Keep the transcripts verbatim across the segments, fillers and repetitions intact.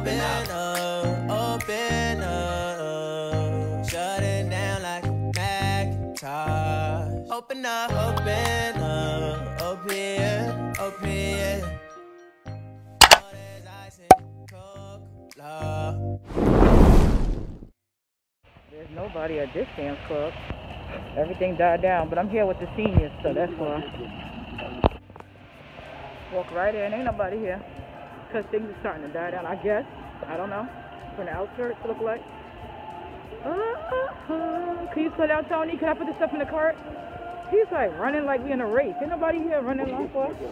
open up, open up, shut it down like a Macintosh. Open up, open up, open, open. All there's ice and Coca-Cola. There's nobody at this Sam's Club. Everything died down, but I'm here with the seniors, so that's why. Walk right in, ain't nobody here. Because things are starting to die down, I guess. I don't know. From the outskirts, look like. Uh, uh, uh. Can you slow down, Tony? Can I put this stuff in the cart? He's like running like we in a race. Ain't nobody here running long for us.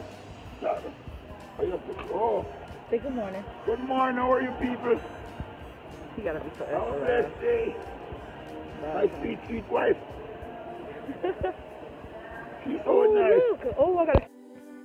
Oh. Say good morning. Good morning, how are you people? He gotta be so How extra. bless day. My sweet, sweet wife. She's so nice. Oh, I gotta.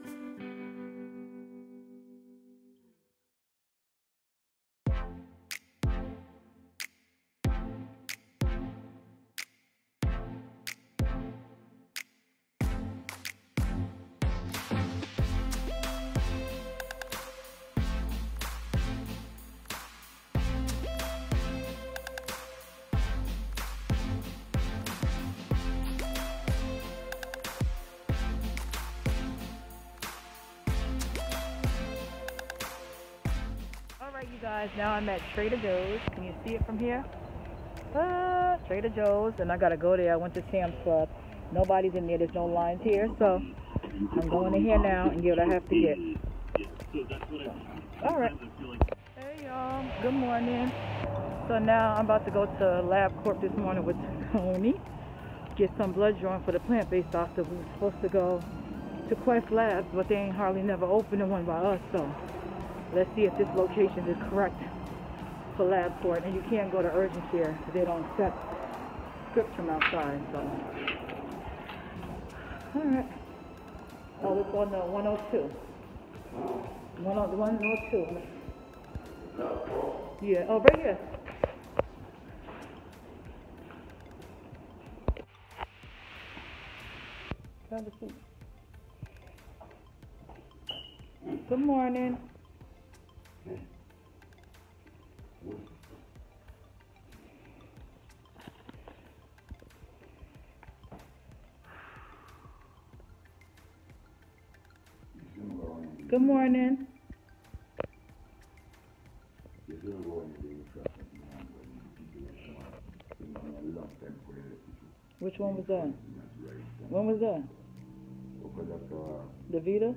Alright, you guys, now I'm at Trader Joe's. Can you see it from here? Uh, Trader Joe's, and I gotta go there. I went to Sam's Club. Nobody's in there, there's no lines here, so I'm going in here now and get what I have to get. Alright. Hey y'all, good morning. So now I'm about to go to LabCorp this morning with Tony. Get some blood drawn for the plant-based doctor. We were supposed to go to Quest Labs, but they ain't hardly never opened one by us, so let's see if this location is correct for LabCorp. And you can't go to urgent care because they don't accept scripts from outside. So, all right. Oh, it's on the one oh two. one oh two. Yeah. Oh, right here. Have a seat. Good morning. Good morning. Which one was that? When was that? The Vita?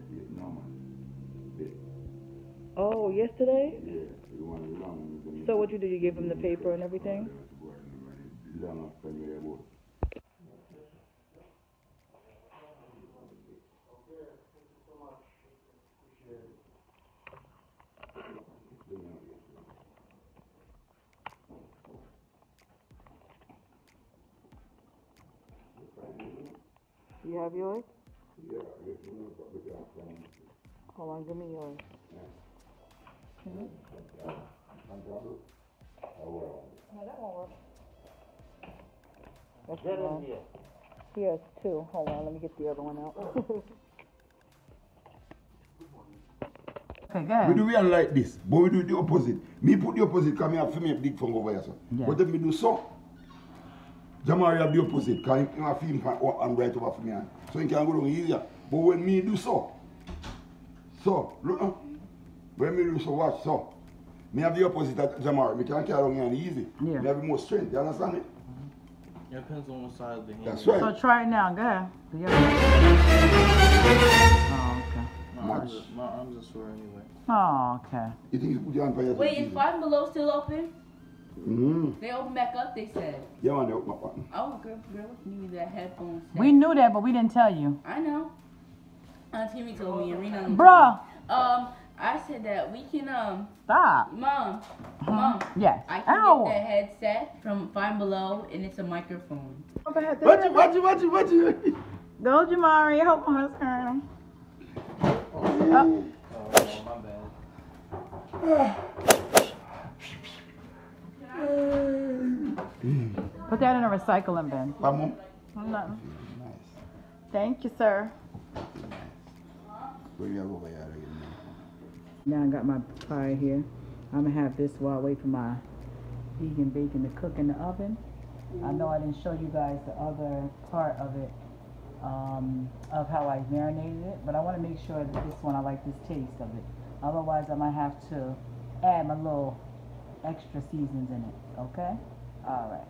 Oh, yesterday? So what you do? You give him the paper and everything? You have yours? Hold on, give me yours. Mm-hmm. No, that won't work. That's wrong. He has two. Hold on, let me get the other one out. Okay, go ahead. We do real like this, but we do the opposite. Me put the opposite because I have to make big fun over here. So. Yeah. But if me do so, Jamari have the opposite because he have him and right over for me. So he can go down easier. But when me do so, so, look, uh, when me do so, watch, so. Me have the opposite of Jamari. Me can carry on here and easy. Yeah. Me have the more strength. You understand it? Yeah, it depends on what side of the hand. That's right. So try it now. Go ahead. Yeah. Oh, okay. My Much. arms, are, my arms are sore anyway. Oh, okay. You think you put your hand for your Wait, is Five Below still open? Mm-hmm. They open back up, they said. Yeah, man, they open up. Oh, girl, girl, give me that headphone set. We knew that, but we didn't tell you. I know. Aunt Timmy told me and Rena. Bruh. Um, I said that we can, um, Stop. Mom, Uh-huh. Mom. Yes. I can Ow. get that headset from Five Below and it's a microphone. Watch it, watch it, watch it, watch it. Go, Jamari. I hope I'm hurt him. Oh. Oh, my bad. Put that in a recycling bin. Mom. I'm not. Nice. Thank you, sir. Where you have over here again? Now I got my pie here. I'm gonna have this while I wait for my vegan bacon to cook in the oven. I know I didn't show you guys the other part of it, um, of how I marinated it, but I want to make sure that this one, I like this taste of it. Otherwise, I might have to add my little extra seasons in it, okay? All right.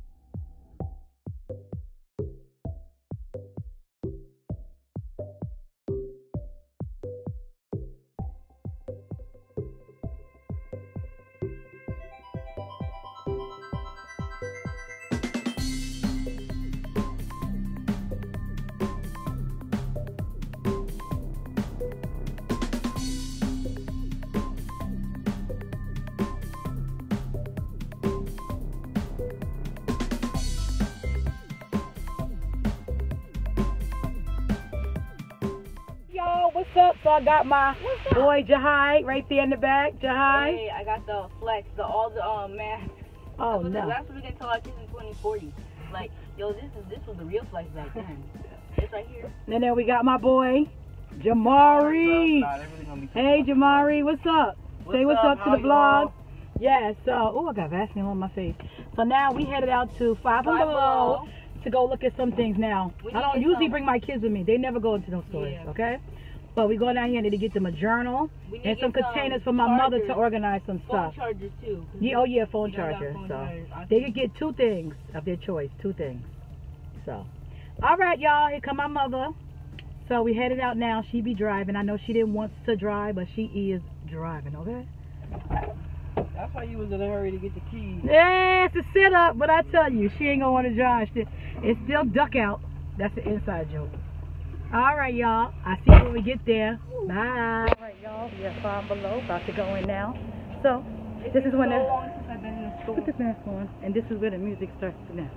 What's up? So I got my boy Jahai right there in the back. Jahai. Hey, I got the flex, the all the um masks. Oh that's no. That's what we can tell our kids in twenty forty. Like, yo, this is this was the real flex back then. It's right here. And then we got my boy Jamari. Nah, they're really gonna be Hey Jamari, what's up? What's Say what's up? up, to How the you vlog. all? Yeah. So, oh, I got Vaseline on my face. So now we headed out to Five and Five Below Below. to go look at some things. Now We I need don't to get usually some- bring my kids with me. They never go into those stores. Yeah. Okay. But we go down here and to get them a journal We need and to some get some containers for my mother to chargers. organize some Phone stuff. chargers too. Yeah, oh yeah, phone We don't got charger. phone So chargers. I they see. could get two things of their choice, two things. So, all right, y'all. Here come my mother. So we headed out now. She be driving. I know she didn't want to drive, but she is driving. Okay. That's why you was in a hurry to get the keys. Yeah, it's a setup, but I tell you, she ain't gonna want to drive. She, it's still duck out. That's the inside joke. All right, y'all. I see you when we get there. Bye. All right, y'all. We are Five Below. About to go in now. So this is when so the long since I've been in the store. put this mask on, and this is where the music starts now.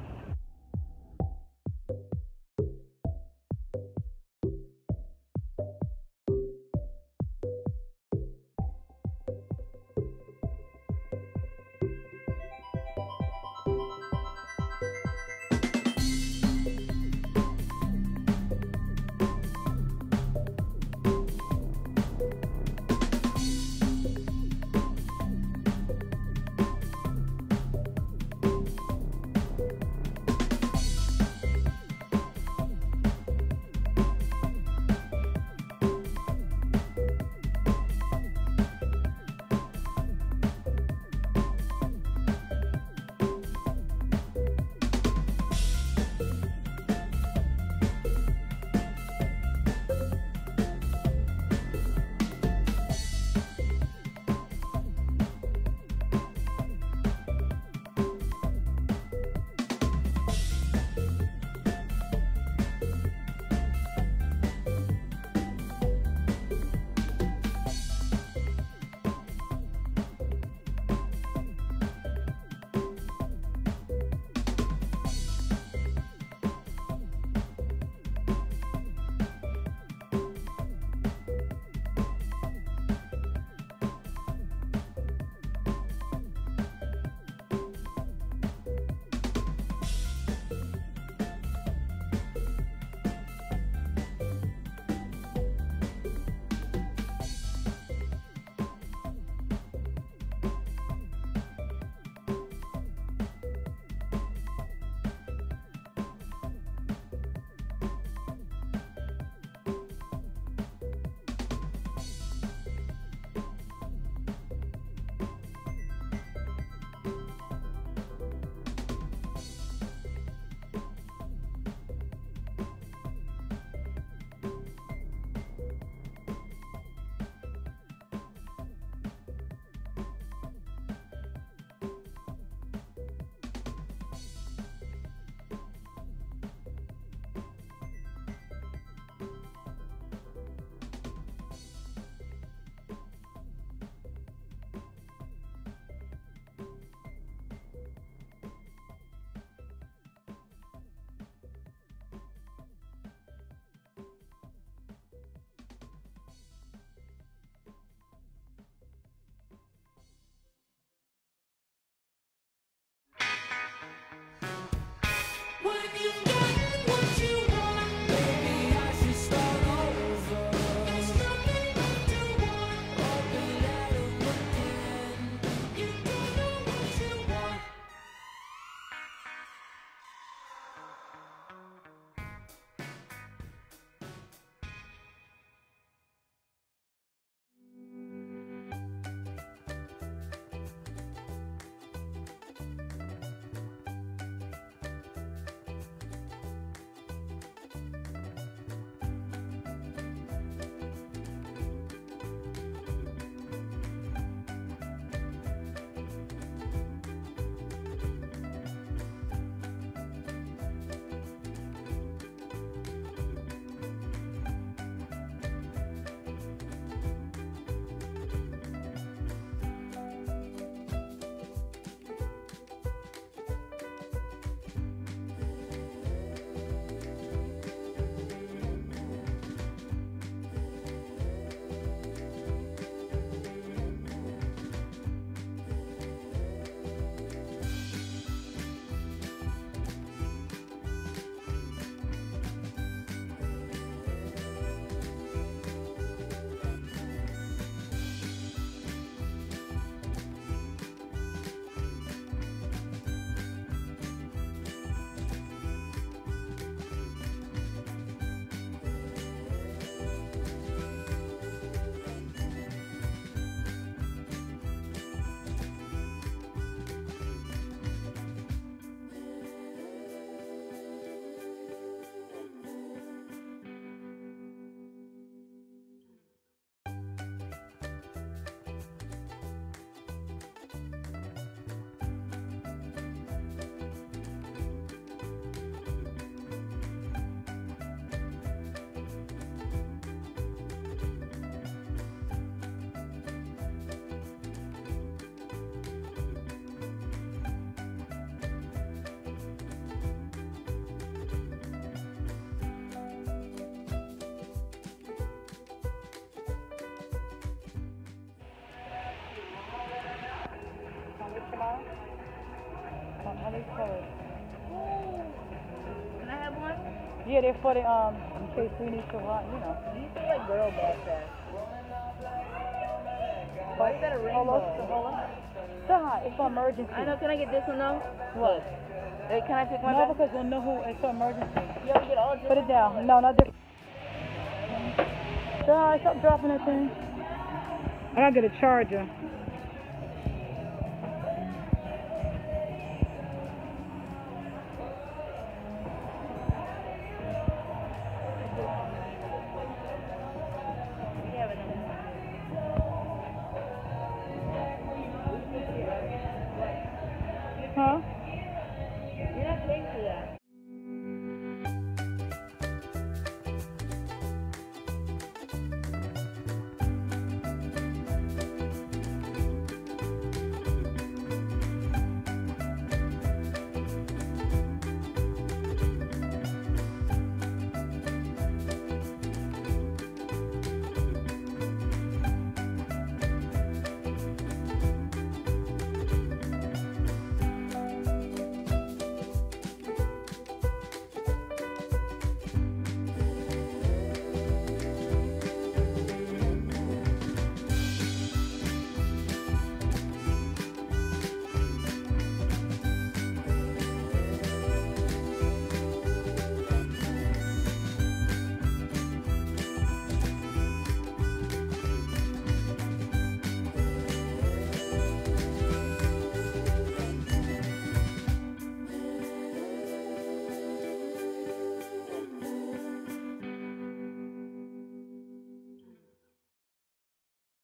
these colors. Can I have one? Yeah, they're for the, um, in case we need to run, you know. These feel like girl backpacks. Why is that a rainbow? Hold on, hold on. Sahar, it's for emergency. I know, can I get this one though? What? Hey, can I take my No, back? because we'll know who, it's for emergency. You ever get all Put it down. No, not different. Sahar, stop dropping that thing. I gotta get a charger.